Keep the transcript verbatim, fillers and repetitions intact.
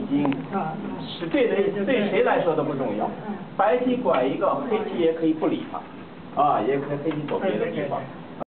经是对对对谁来说都不重要。白棋拐一个，黑棋也可以不理它，啊，也可以黑棋走别的地方。